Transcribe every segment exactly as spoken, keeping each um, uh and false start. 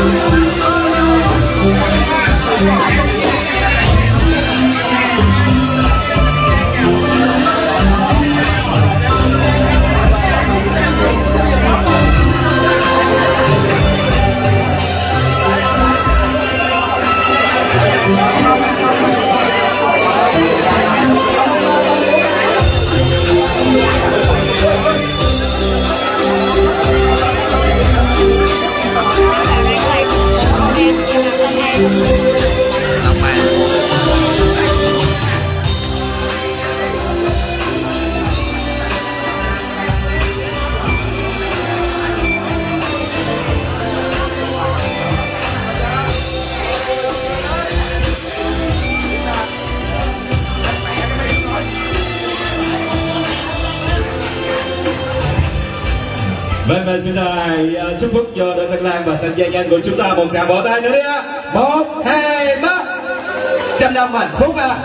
Vâng, và chúng ta hãy uh, chúc phúc cho đội Tân Lang và tân gia nhân của chúng ta một tràng vỗ tay nữa đi ạ. Một, hai, ba. Trăm năm hạnh phúc ạ.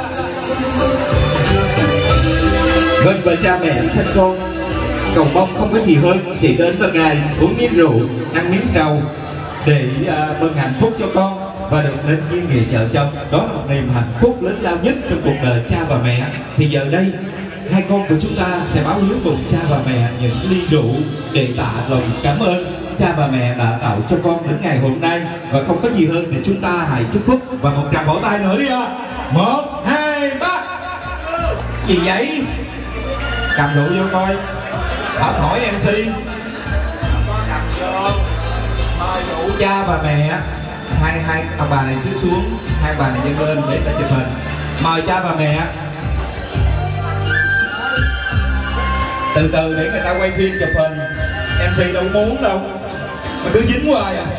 Vâng, và cha mẹ sinh con cầu mong không có gì hơn chỉ đến một ngày uống miếng rượu, ăn miếng trầu để uh, mừng hạnh phúc cho con và được đến duyên nghĩa vợ chồng. Đó là một niềm hạnh phúc lớn lao nhất trong cuộc đời cha và mẹ. Thì giờ đây hai con của chúng ta sẽ báo hiếu cùng cha và mẹ những ly rượu để tạ lòng cảm ơn cha và mẹ đã tạo cho con đến ngày hôm nay. Và không có gì hơn thì chúng ta hãy chúc phúc và một tràng vỗ tay nữa đi ạ. Một, hai, ba. Gì vậy? Cầm rượu vô coi. Học hỏi em xê. Cầm vô. Mời rượu cha và mẹ. Hai hai ông bà này xíu xuống, hai bà này dâng lên để ta chụp hình. Mời cha và mẹ. Từ từ để người ta quay phim chụp hình. em xê đâu muốn đâu mà cứ dính hoài à.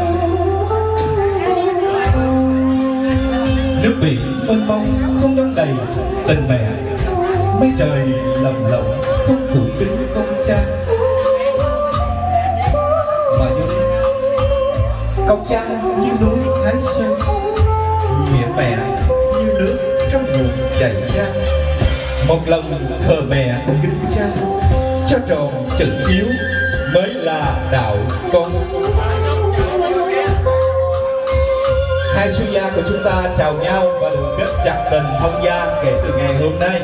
Nước biển mênh mông không đong đầy tình mẹ, mây trời lồng lộng không phủ kính công cha. Mà như công cha như núi Thái Sơn, nghĩa mẹ như nước trong nguồn chảy ra. Một lòng thờ mẹ kính cha, cho tròn chữ hiếu mới là đạo con. Hai suy gia của chúng ta chào nhau và được kết chặt tình thông gia kể từ ngày hôm nay.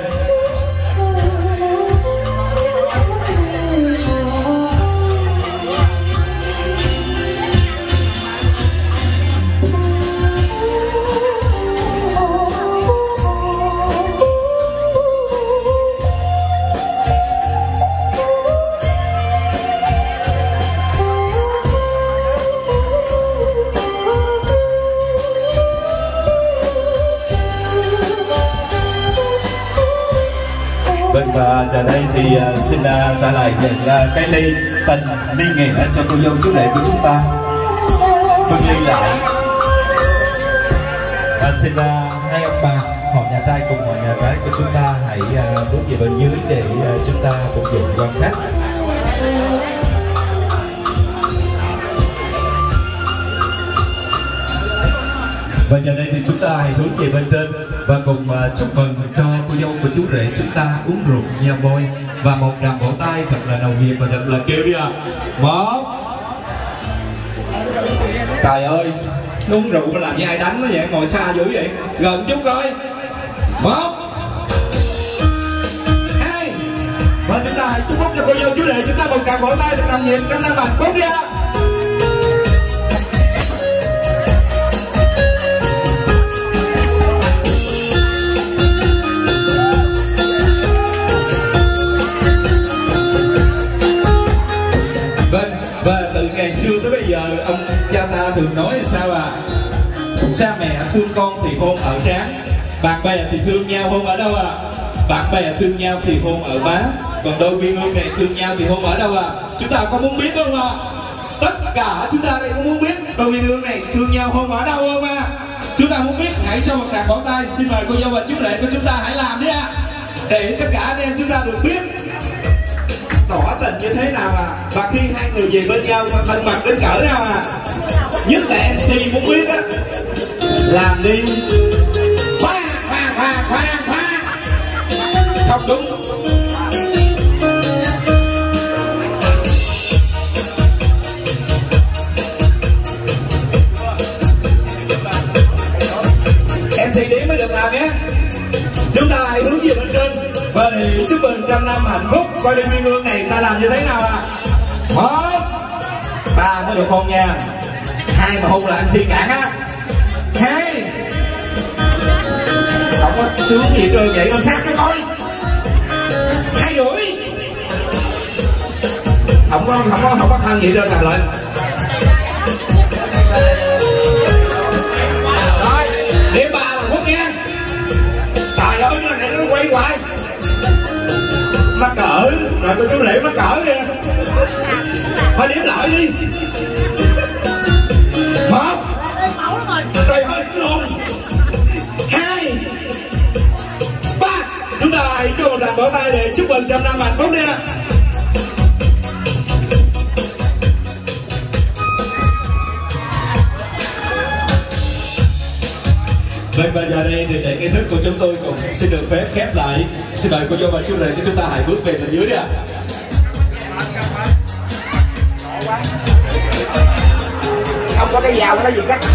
Vâng, và giờ đây thì uh, xin uh, ta lại nhận uh, cái ly tình ly nghĩa cho cô dâu chú rể của chúng ta. Vâng, ly lại. Và xin uh, hai ông bà, họ nhà trai cùng họ nhà gái của chúng ta hãy uh, bước về bên dưới để uh, chúng ta phục vụ quan khách. Và giờ đây thì chúng ta hãy hướng về bên trên và cùng uh, chúc mừng cho cô dâu của chú rể chúng ta uống rượu nheo môi và một tràng vỗ tay thật là nồng nhiệt và thật là kêu đi à. Một. Trời ơi, uống rượu mà làm như ai đánh nó vậy, ngồi xa dữ vậy, gần chút coi. Một. Hai. Và chúng ta hãy chúc phúc cho cô dâu chú rể chúng ta một tràng vỗ tay thật nồng nhiệt trong năm hạnh phúc đi ạ. Ngày xưa tới bây giờ ông cha ta thường nói sao à, cha mẹ thương con thì hôn ở trán, bạn bè thì thương nhau hôn ở đâu à, bạn bè thương nhau thì hôn ở má, còn đôi uyên ương này thương nhau thì hôn ở đâu à. Chúng ta có muốn biết không ạ? À? Tất cả chúng ta đây có muốn biết đôi uyên ương này thương nhau hôn ở đâu không à? Chúng ta muốn biết hãy cho một tràng vỗ tay. Xin mời cô dâu và chú rể của chúng ta hãy làm đi ạ, à, để tất cả anh em chúng ta được biết tỏ tình như thế nào à, và khi hai người về bên nhau mà thân mật đến cỡ nào à. Nhất là em xê muốn biết á, làm đi. Khoan khoan khoan khoan khoan, không đúng. để chúc mừng trăm năm hạnh phúc. Coi đi viên hương này ta làm như thế nào à? Một, ba mới được hôn nha. Hai mà hôn là em si cản á. Hai, không có sướng gì trơn vậy, con sát cho coi. Hai rưỡi, không có không có không có thân gì trơn, làm lại. Rồi, điểm ba là Quốc nha. Trời ơi, nó này nó quay hoài. Mắc cỡ, rồi tôi chú Liễu mắc cỡ kìa. Thôi điểm lại đi. Một, trời ơi luôn. Hai, ba. Chúng ta hãy cho một tràng vỗ tay để chúc mừng trăm năm hạnh phúc nha. Vâng, và giờ đây thì để cái thức của chúng tôi cũng xin được phép khép lại. Xin mời cô dâu và chú rể của chúng ta hãy bước về bên dưới đi ạ. Không có cái dao nó gì cắt.